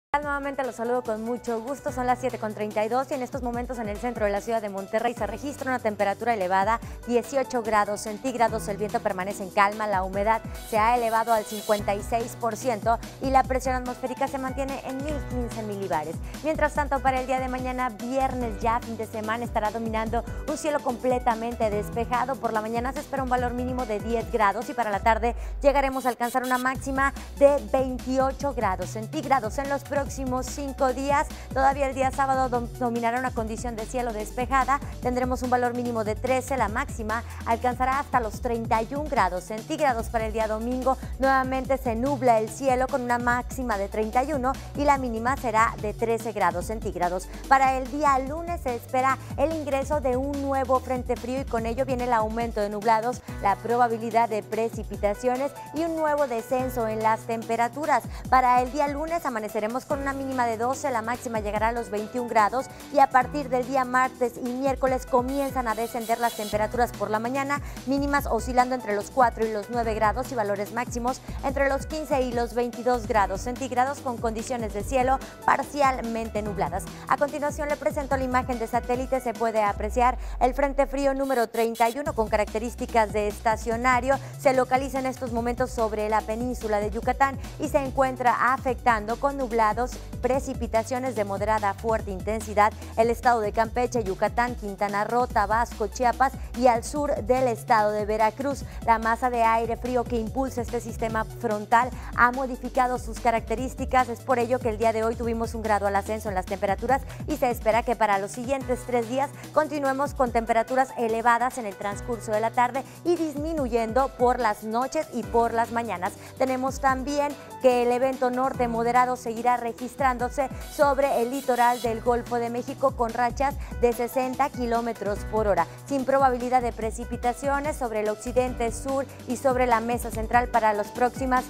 Nuevamente los saludo con mucho gusto, son las 7:32 y en estos momentos en el centro de la ciudad de Monterrey se registra una temperatura elevada, 18 grados centígrados, el viento permanece en calma, la humedad se ha elevado al 56% y la presión atmosférica se mantiene en 1015 milibares. Mientras tanto, para el día de mañana, viernes ya, fin de semana, estará dominando un cielo completamente despejado. Por la mañana se espera un valor mínimo de 10 grados y para la tarde llegaremos a alcanzar una máxima de 28 grados centígrados. En los próximos 5 días, todavía el día sábado dominará una condición de cielo despejada, tendremos un valor mínimo de 13, la máxima alcanzará hasta los 31 grados centígrados. Para el día domingo nuevamente se nubla el cielo con una máxima de 31 y la mínima será de 13 grados centígrados. Para el día lunes se espera el ingreso de un nuevo frente frío y con ello viene el aumento de nublados, la probabilidad de precipitaciones y un nuevo descenso en las temperaturas. Para el día lunes amaneceremos con una mínima de 12, la máxima llegará a los 21 grados y a partir del día martes y miércoles comienzan a descender las temperaturas por la mañana, mínimas oscilando entre los 4 y los 9 grados y valores máximos entre los 15 y los 22 grados centígrados con condiciones de cielo parcialmente nubladas. A continuación le presento la imagen de satélite, se puede apreciar el frente frío número 31 con características de estacionario, se localiza en estos momentos sobre la península de Yucatán y se encuentra afectando con nublados, precipitaciones de moderada a fuerte intensidad el estado de Campeche, Yucatán, Quintana Roo, Tabasco, Chiapas y al sur del estado de Veracruz. La masa de aire frío que impulsa este sistema frontal ha modificado sus características, es por ello que el día de hoy tuvimos un gradual ascenso en las temperaturas y se espera que para los siguientes 3 días continuemos con temperaturas elevadas en el transcurso de la tarde y disminuyendo por las noches y por las mañanas. Tenemos también que el evento norte moderado seguirá registrándose sobre el litoral del Golfo de México con rachas de 60 kilómetros por hora, sin probabilidad de precipitaciones sobre el occidente, sur y sobre la mesa central para las próximas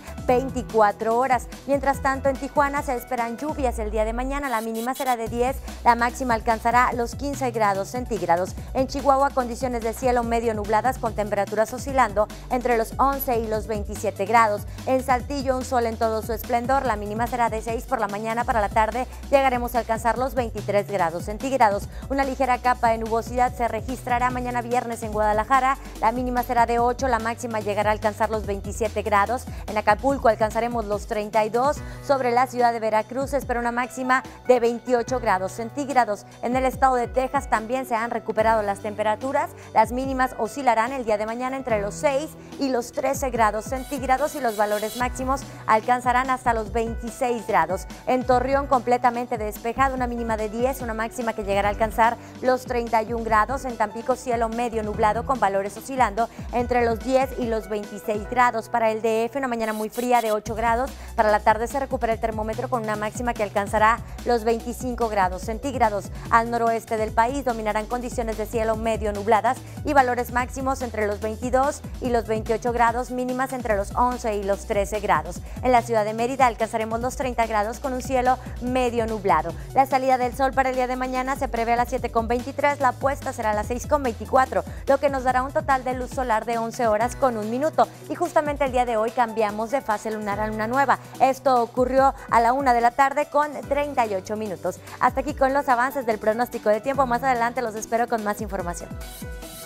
24 horas. Mientras tanto, en Tijuana se esperan lluvias el día de mañana, la mínima será de 10, la máxima alcanzará los 15 grados centígrados. En Chihuahua, condiciones de cielo medio nubladas con temperaturas oscilando entre los 11 y los 27 grados. En Saltillo, un sol en todo su esplendor, la mínima será de 6 por la mañana, para la tarde llegaremos a alcanzar los 23 grados centígrados. Una ligera capa de nubosidad se registrará mañana viernes en Guadalajara, la mínima será de 8, la máxima llegará a alcanzar los 27 grados. En Acapulco alcanzaremos los 32, sobre la ciudad de Veracruz se espera una máxima de 28 grados centígrados. En el estado de Texas también se han recuperado las temperaturas, las mínimas oscilarán el día de mañana entre los 6 y los 13 grados centígrados y los valores máximos alcanzarán hasta los 26 grados. En Torreón completamente despejado, una mínima de 10, una máxima que llegará a alcanzar los 31 grados. En Tampico cielo medio nublado con valores oscilando entre los 10 y los 26 grados. Para el DF una mañana muy fría de 8 grados, para la tarde se recupera el termómetro con una máxima que alcanzará los 25 grados centígrados. Al noroeste del país dominarán condiciones de cielo medio nubladas y valores máximos entre los 22 y los 28 grados, mínimas entre los 11 y los 13 grados. En la ciudad de Mérida alcanzaremos los 30 grados con un cielo medio nublado. La salida del sol para el día de mañana se prevé a las 7:23, la puesta será a las 6:24, lo que nos dará un total de luz solar de 11 horas con 1 minuto. Y justamente el día de hoy cambiamos de fase lunar a luna nueva. Esto ocurrió a la 1 de la tarde con 38 minutos. Hasta aquí con los avances del pronóstico de tiempo. Más adelante los espero con más información.